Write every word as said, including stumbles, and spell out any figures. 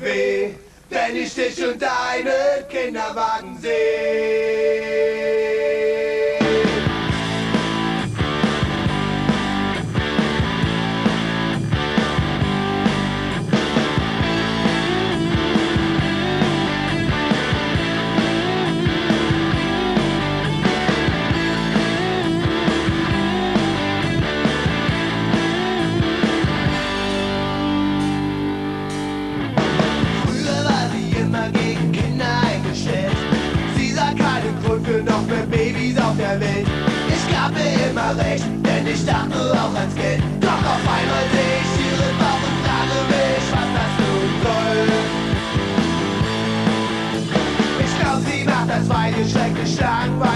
weh, wenn ich dich und deinen Kinderwagen sehe. Noch mehr Babys auf der Welt. Ich gab mir immer recht, denn ich dachte auch ans Geld. Doch auf einmal seh ich ihren Bauch und frage mich, was das tun soll. Ich glaub, sie macht das, weil ihr schrecklich langweilig